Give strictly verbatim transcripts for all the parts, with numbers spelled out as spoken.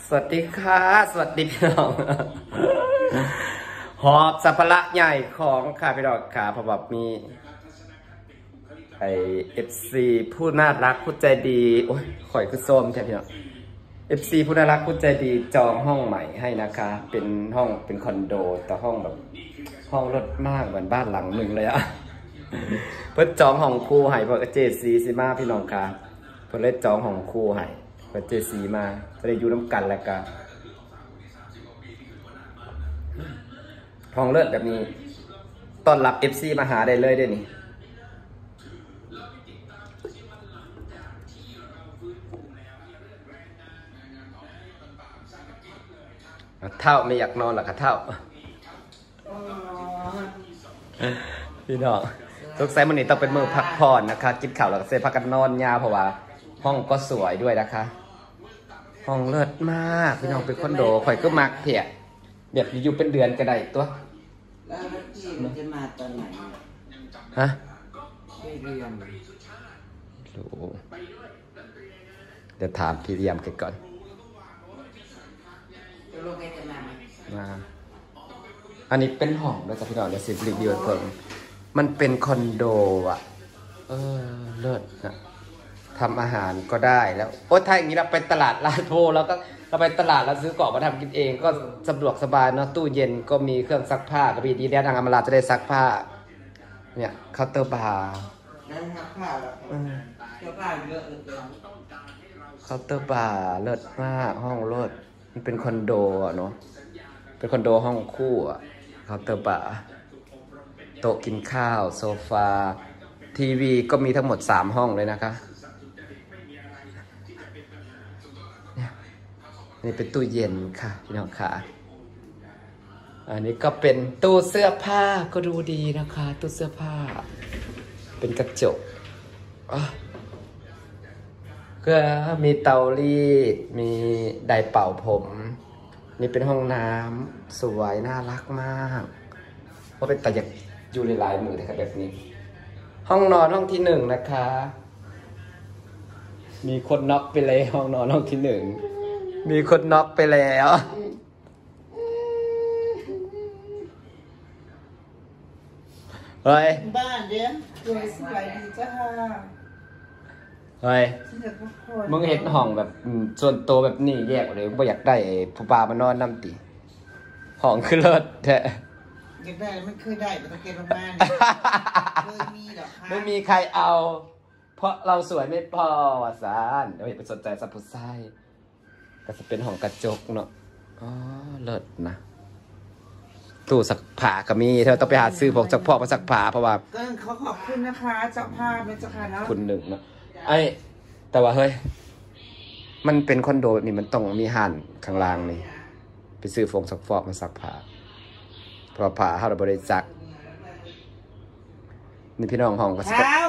สวัสดีค่ะสวัสดีพี่น้องหอบสัมภาระใหญ่ของข้าพี่น้องค่ะเพราะว่ามีไอเอฟซีผู้น่ารักผู้ใจดีโอ้ยข่อยคือส้มแท้พี่น้องเอฟซีผู้น่ารักผู้ใจดีจองห้องใหม่ให้นะคะเป็นห้องเป็นคอนโดแต่ห้องแบบห้องรถมากเหมือนบ้านหลังหนึ่งเลยอะเพื่อจองห้องคู่ให้เพื่อเจซีซิมาพี่น้องค่ะเพื่อเล่นจองห้องคู่ให้เพื่อเจซีมาจะได้อยู่น้ำกันแล้วกันห้องเลิศแบบนี้ต้อนรับ เอฟ ซี มาหาได้เลยด้วยนี่เท่าไม่อยากนอนหรอกค่ะเท่าพี่น้องทุกไซมันนี่ต้องเป็นมือพักผ่อนนะคะกินข้าวแล้วก็เสร็จพักกันนอนยาวเพราะว่าห้องก็สวยด้วยนะคะห้องเลิศมากพี่น้องเป็นคอนโดข่อยก็มักเพียแบบอยู่เป็นเดือนก็ได้ตัวแล้วพี่มันจะมาตอนไหนฮะไม่เรียนรู้เดี๋ยวถามพี่เรียมกันก่อนจะลงไปจะมาไหมมาอันนี้เป็นห้องด้วยจ้ะพี่น้องเดี๋ยวสิรีวิวเพิ่มมันเป็นคอนโดอ่ะเออเลิศนะทำอาหารก็ได้แล้วโอ้ถ้าอย่างนี้เราไปตลาดลาดโพแล้วก็เราไปตลาดแล้วซื้อกรอบมาทำกินเองก็สะดวกสบายเนาะตู้เย็นก็มีเครื่องซักผ้าก็มีดีแดนทางอเมราจะได้ซักผ้าเนี่ยเคาน์เตอร์บาร์นั่นซักผ้าแล้วเสื้อผ้าเยอะเลยเคาน์เตอร์บาร์เลิศมากห้องเลิศมันเป็นคอนโดอ่ะเนาะเป็นคอนโดห้องคู่อ่ะเคาน์เตอร์บาร์โต๊ะกินข้าวโซฟาทีวีก็มีทั้งหมดสามห้องเลยนะคะนี่เป็นตู้เย็นค่ะพี่น้องค่ะอันนี้ก็เป็นตู้เสื้อผ้าก็ดูดีนะคะตู้เสื้อผ้าเป็นกระจกก็มีเตารีดมีไดร์เป่าผมนี่เป็นห้องน้ำสวยน่ารักมากเพราะเป็นแต่อยากอยู่หลายๆมือนะครับแบบนี้ห้องนอนห้องที่หนึ่งนะคะมีคนน็อกไปเลยห้องนอนห้องที่หนึ่งมีคนน็อกไปแล้วเฮ้ยบ้านเดี๋ยวสวยสวยดีจ้าเฮ้ยมึงเห็นห้องแบบส่วนตัวแบบนี้แยกเลยไม่อยากได้ผู้บ่าวมานอนน้ำตีห้องคือเลิศแท้อยากได้ไม่เคยได้แต่ตะเกียบบ้านเคยมีหรอคะไม่มีใครเอาเพราะเราสวยไม่พอว่ะสารเดี๋ยวไปสนใจสับผู้ชายก็จะเป็นห้องกระจกเนาะอ๋อเลิศนะตู้ซักผ้าก็มีเธอต้องไปหาซื้อพวกซักพอกมาซักผ้าเพราะว่าก็เขาขอบคุณนะคะเจ้าภาพเป็นเจ้าค่ะเนาะคุณหนึ่งเนาะไอ้แต่ว่าเฮ้ยมันเป็นคอนโดแบบนี้มันต้องมีห่านข้างล่างนี่ไปซื้อฟงซักฟอกมาซักผ้าเพราะผ้าเขาเราบริจาคนี่พี่น้องห้องก็เช้า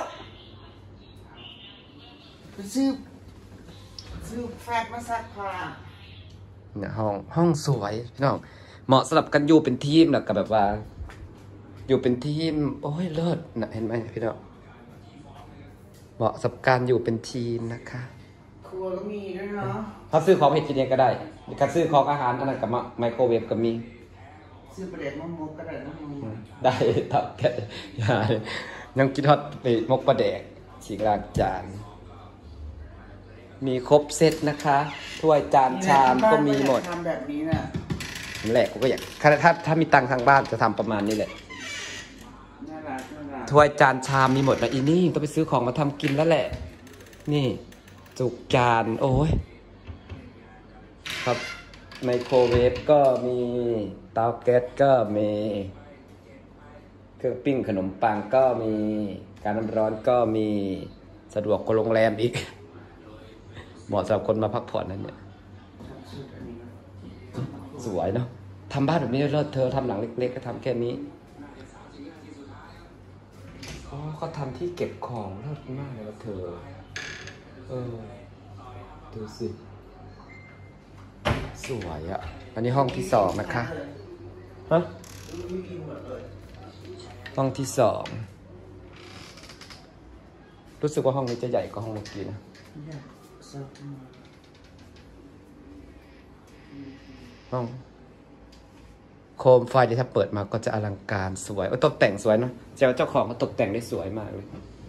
ไปซื้อซื้อแฟบมาซักผ้าเนี่ยห้องห้องสวยพี่น้องเหมาะสำหรับกันอยู่เป็นทีมนะกับแบบว่าอยู่เป็นทีมโอ้ยเลิศนะเห็นไหมพี่น้องเหมาะสำหรับการอยู่เป็นทีมนะคะครัวก็มีด้วยเนาะเขาซื้อของให้กินเองก็ได้การซื้อของอาหารอันนั้นกับไมโครเวฟก็มีซื้อประเด็นมะม่วงก็ได้นะได้ตับแกะยังกินทอดไปมกปลาแดกฉีกล้างจานมีครบเซตนะคะถ้วยจานชามก็มีหมดทำแบบนี้น่ะแหละกูก็อยากถ้าถ้าถ้ามีตังทางบ้านจะทำประมาณนี้แหละน่ารักน่ารักถ้วยจานชามมีหมดนะอีนี่ต้องไปซื้อของมาทำกินแล้วแหละนี่จุกจานโอ้ยครับไมโครเวฟก็มีเตาแก๊สก็มีเครื่องปิ้งขนมปังก็มีการน้ำร้อนก็มีสะดวกกว่าโรงแรมอีกเหมาะสำหรับคนมาพักผ่อนนั่นเนี่ยสวยเนาะทำบ้านแบบนี้แล้วเธอทำหลังเล็กๆก็ทำแค่นี้อ๋อเขาทำที่เก็บของเลิศมากเลยเธอเออดูสิสวยอ่ะอันนี้ห้องที่สองนะคะฮะห้องที่สองรู้สึกว่าห้องนี้จะใหญ่กว่าห้องเมื่อกี้นะห้องโคมไฟที่ถ้าเปิดมาก็จะอลังการสวยโอ้ตกแต่งสวยเนาะเจ้าเจ้าของก็ตกแต่งได้สวยมากเลย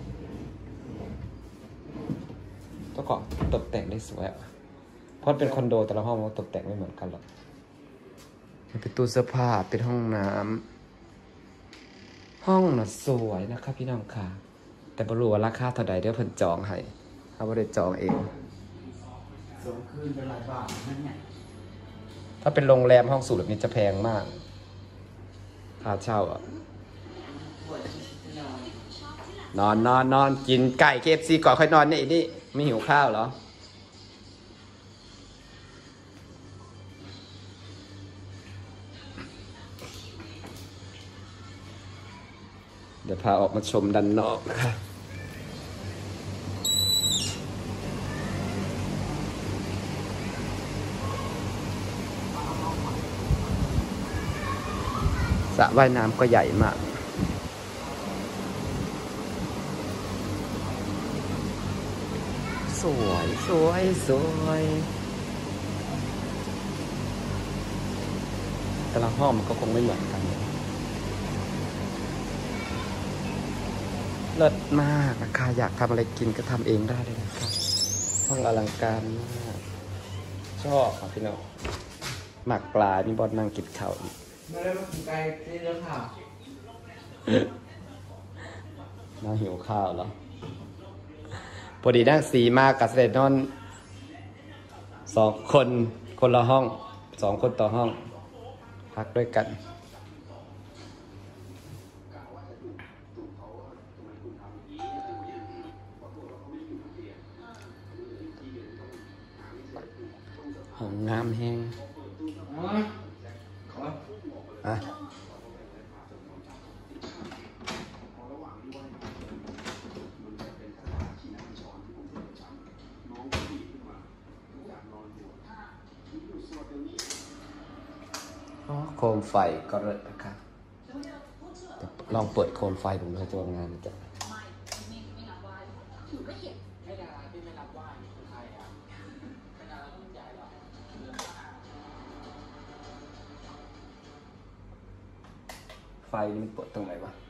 เจ้าของตกแต่งได้สวยอ่ะเพราะเป็นคอนโดแต่ละห้องมันตกแต่งไม่เหมือนกันหรอกมันเป็นตู้เสื้อผ้าเป็นห้องน้ำห้องน่ะสวยนะครับพี่น้องค่ะแต่ไม่รู้ว่าราคาเท่าใดเดี๋ยวเพิ่นจองให้เขาไม่ได้จองเองสองคืนเป็นหลายบาทนั่นเนี่ยถ้าเป็นโรงแรมห้องสูตรแบบนี้จะแพงมากค่าเช่าอ่ะนอนนอนนอนกินไก่เคเอฟซีก่อนค่อยนอนนี่นี่ไม่หิวข้าวเหรอเดี๋ยวพาออกมาชมด้านนอกค่ะสระว่ายน้ำก็ใหญ่มากสวยสวยสวยแต่ละห้องมันก็คงไม่เหมือนกันเลิศมากนะคะอยากทำอะไรกินก็ทำเองได้เลยนะครับห้องอลังการมากชอบครับพี่น้องหมักปลามีบอลนั่งกินข้าวอีกไม่ได้มากินไก่ที่เรื่องข่าวน่าหิวข้าวแล้วพอดีนั่งสีมากกับเสด็จนอนสองคนคนละห้องสองคนต่อห้องพักด้วยกันห้องน้ำแห้งอ่ะโคมไฟก็เลิศนะครับลองเปิดโคมไฟดูเลยตัวงานจะไฟนี่มันเปิดตรงไหนวะ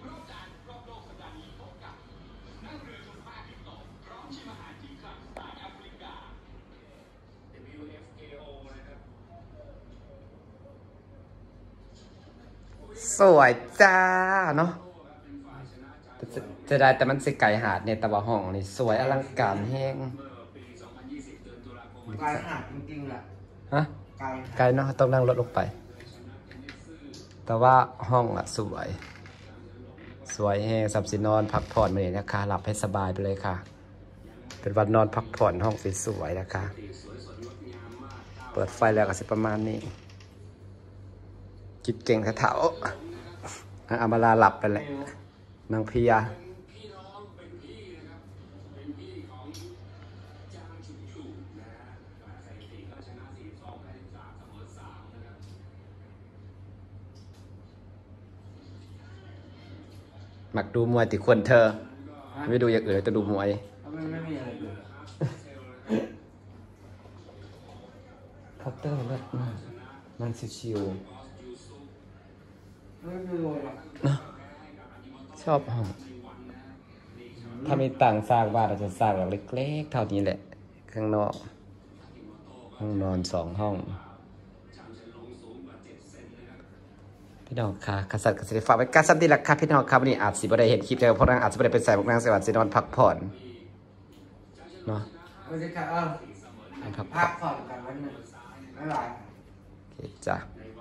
สวยจ้าเนาะจะได้แต่มันสิไก่หาดเนี่ยแต่ว่าห้องนี่สวยอลังการแห้งไก่หาดจริงๆแหละฮะไก่เนาะต้องนั่งรถลงไปแต่ว่าห้องอะสวยสวยแห้งสับสินอนพักผ่อนมาเลยนะคะหลับให้สบายไปเลยค่ะเป็นวันนอนพักผ่อนห้องสวยๆนะคะเปิดไฟแล้วก็สิประมาณนี้คิดเก่งแถวๆอามาลาหลับไปเลยนางพิยาหมักดูมวยติควรเธอไม่ดูอย่างอื่นเลยแต่ดูมวยไม่มีอะไรเลยคัตเตอร์เลิศมากมันชิวไม่มีเลยหรอกนะชอบห้องถ้ามีต่างสร้างบ้านเราจะสร้างแบบเล็กๆเท่านี้แหละข้างนอกห้องนอนสองห้องพี่น้องค่ะกษัตริย์กษัตริย์ฝากไว้การสันติหลักค่ะพี่น้องครับวันนี้อาจสิบ่ได้เห็นคลิปเธอเพราะนางอาจจะไม่ได้เป็นสายพวกนางสวัสดิ์สินอนพักผ่อนเนาะไม่ใช่ค่ะเออพักผ่อนกันวันหนึ่งไม่ไหวโอเคจ้ะ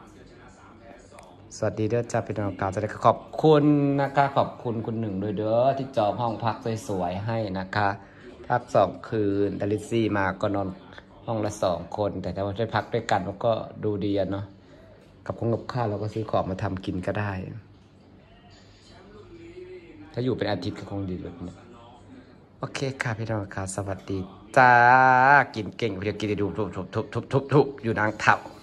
สวัสดีเด้อจ้าพี่น้องครับจะได้ขอบคุณนะคะขอบคุณคุณหนึ่งด้วยเด้อที่จองห้องพักสวยๆให้นะคะพักสองคืนดาริซี่มาก็นอนห้องละสองคนแต่ถ้าได้พักด้วยกันมันก็ดูดีเนาะกับของกับข้าวเราก็ซื้อของมาทำกินก็ได้ถ้าอยู่เป็นอาทิตย์ก็คงดีเลยเนี่ยโอเคค่ะพี่น้องครับสวัสดีจ้ากินเก่งเพียงกินได้ดูทุบทุบทุบทุบทุบอยู่นางเถ่า